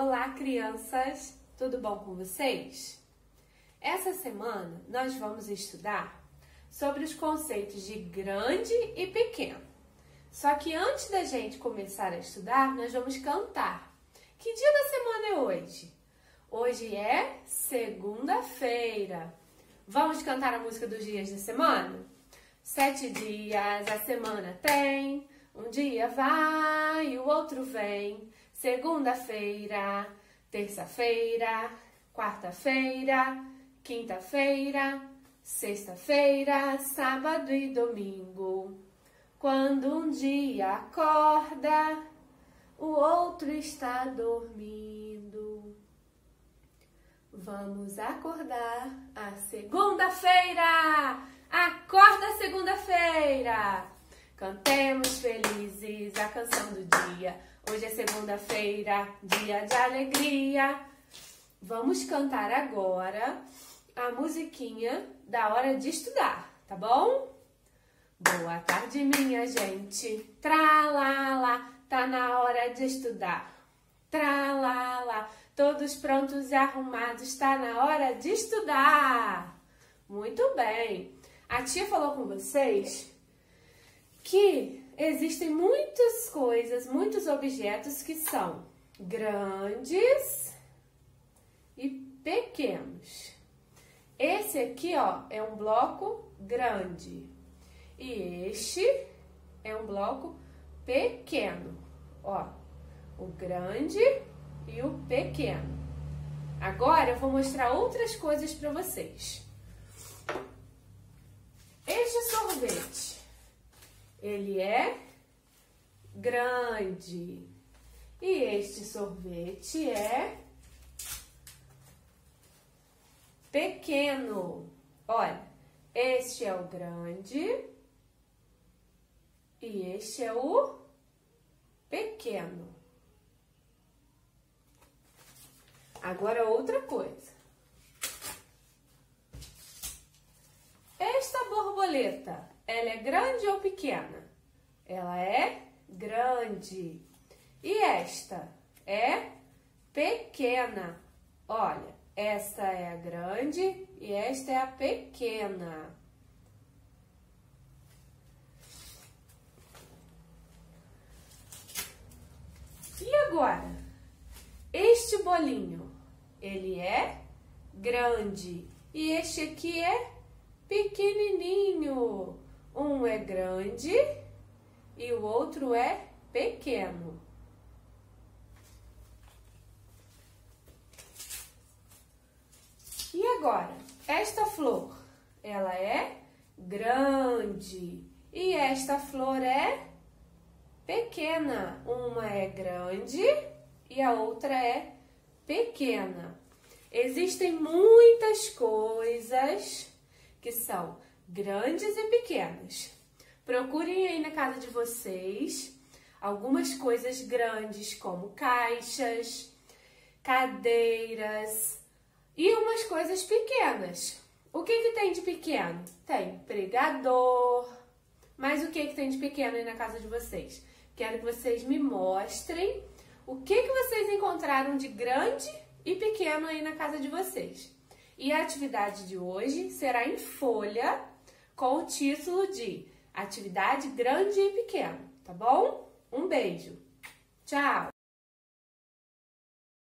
Olá, crianças! Tudo bom com vocês? Essa semana nós vamos estudar sobre os conceitos de grande e pequeno. Só que antes da gente começar a estudar, nós vamos cantar. Que dia da semana é hoje? Hoje é segunda-feira. Vamos cantar a música dos dias da semana? 7 dias a semana tem, um dia vai e o outro vem. Segunda-feira, terça-feira, quarta-feira, quinta-feira, sexta-feira, sábado e domingo. Quando um dia acorda, o outro está dormindo. Vamos acordar a segunda-feira! Acorda segunda-feira! Cantemos felizes a canção do dia. Hoje é segunda-feira, dia de alegria. Vamos cantar agora a musiquinha da hora de estudar, tá bom? Boa tarde, minha gente. Tralala, tá na hora de estudar. Tralala, todos prontos e arrumados, tá na hora de estudar. Muito bem. A tia falou com vocês que existem muitas coisas, muitos objetos que são grandes e pequenos. Esse aqui, ó, é um bloco grande e este é um bloco pequeno. Ó, o grande e o pequeno. Agora eu vou mostrar outras coisas para vocês. Este sorvete, ele é grande e este sorvete é pequeno. Olha, este é o grande e este é o pequeno. Agora outra coisa. Esta borboleta, ela é grande ou pequena? Ela é grande. E esta é pequena. Olha, esta é a grande e esta é a pequena. E agora? Este bolinho, ele é grande e este aqui é pequenininho. Um é grande e o outro é pequeno. E agora, esta flor, ela é grande e esta flor é pequena. Uma é grande e a outra é pequena. Existem muitas coisas que são grandes e pequenas. Procurem aí na casa de vocês algumas coisas grandes como caixas, cadeiras e umas coisas pequenas. O que tem de pequeno? Tem pregador. Mas o que tem de pequeno aí na casa de vocês? Quero que vocês me mostrem o que vocês encontraram de grande e pequeno aí na casa de vocês. E a atividade de hoje será em folha com o título de Atividade Grande e Pequeno, tá bom? Um beijo. Tchau!